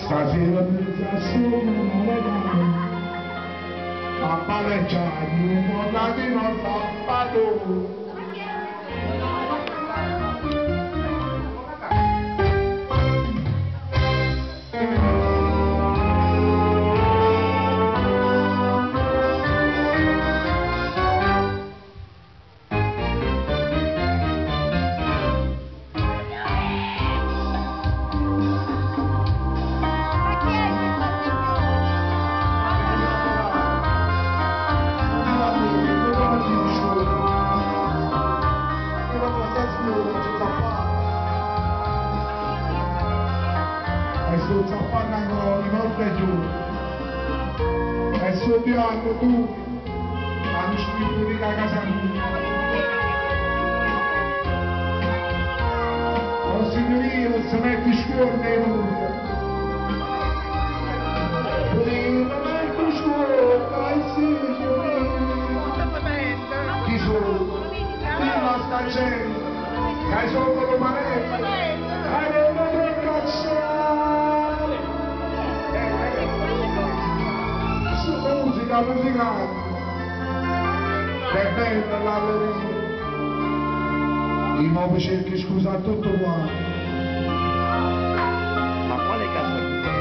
Stasera senza sole non le gambe, a palleggiare un montatino sabato. Sto zappando di notte giù e studiando tu allo spirito di casa mia. Oh signoria, non si metti scorne in uno. Prima metti scorne, signoria. Chi sono? Prima sta gente, che hai sotto lo manetto, hai detto per cacciare. Musica musicale, che bella l'alleria, i nuovi cerchi scusa a tutto quanto. Ma quale casa tua?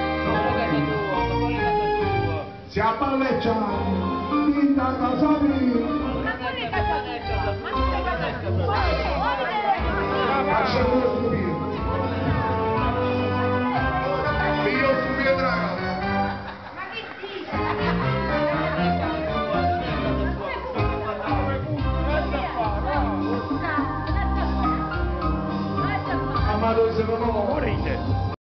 Quale casa tua? Si appalleggiano in casa mia. Ma quale casa tua? Ma quale casa tua? Faccia